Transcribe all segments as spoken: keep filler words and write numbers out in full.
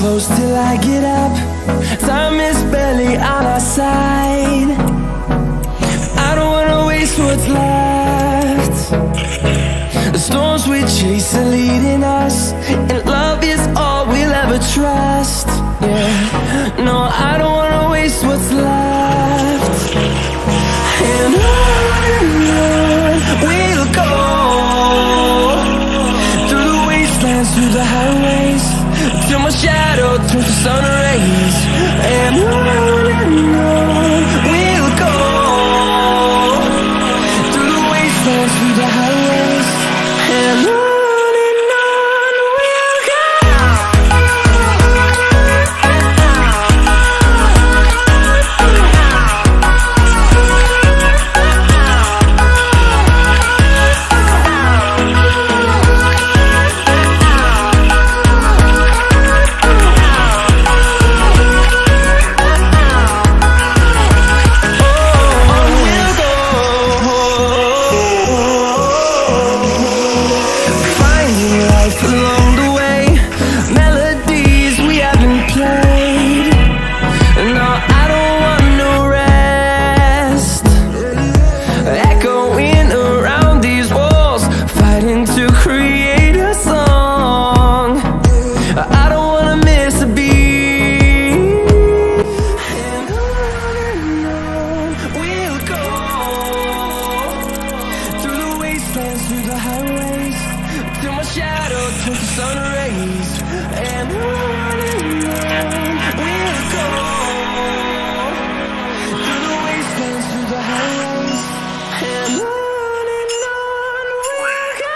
close till I get up. Time is barely on our side. I don't wanna waste what's left. The storms we chase are leading us, and love is all we'll ever trust. Yeah, no, I don't wanna waste what's left. And on and on we'll go, through the wastelands, through the highways, till my shadow turns to sun rays. And on and on we'll go, through the wastelands, through the highways, and on. Through the highways, till my shadow turns to sun rays. And on and on we'll go, through the wastelands, through the highways, and on and on we'll go.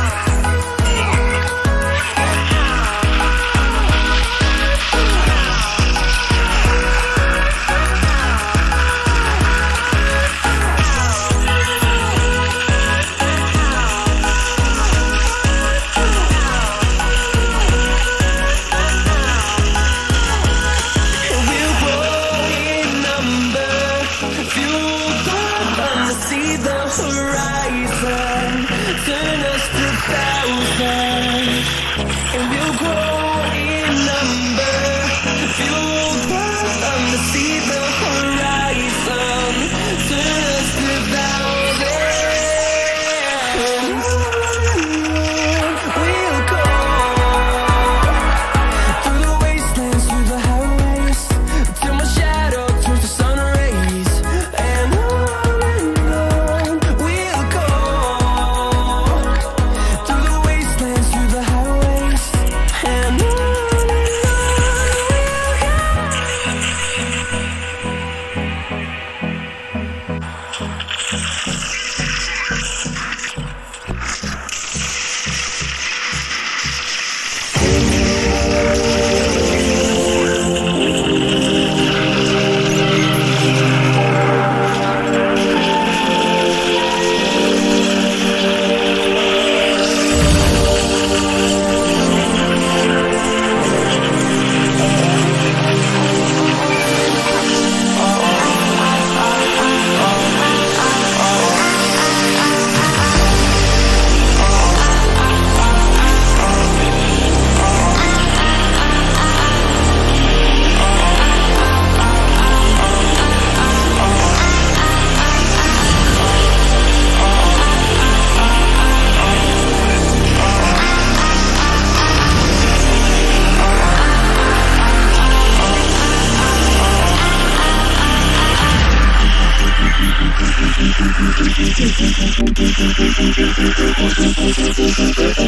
See the horizon, turn us to thousands, and we'll grow in number. Fuel burn on to see the horizon, turn us to thousands. We'll go through the wastelands, through the highways, till my shadow turns to sun rays. And We'll be right back.